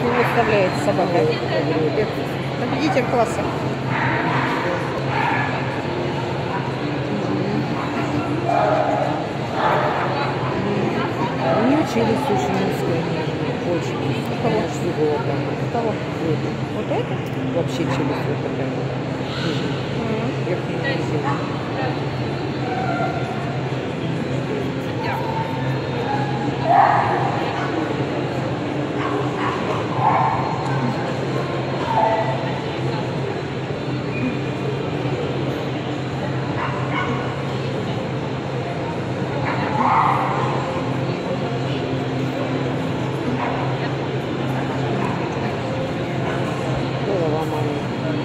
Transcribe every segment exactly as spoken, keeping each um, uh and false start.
чего выставляет собака? Победитель класса. У нее челюсть очень узкая, очень узкая. Кого? Всего там. Кого? Вот, Вот это? вообще челюсть вот такая вот. Верхняя челюсть. Голова маленькая.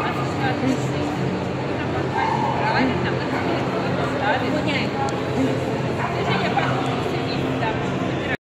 Правильно?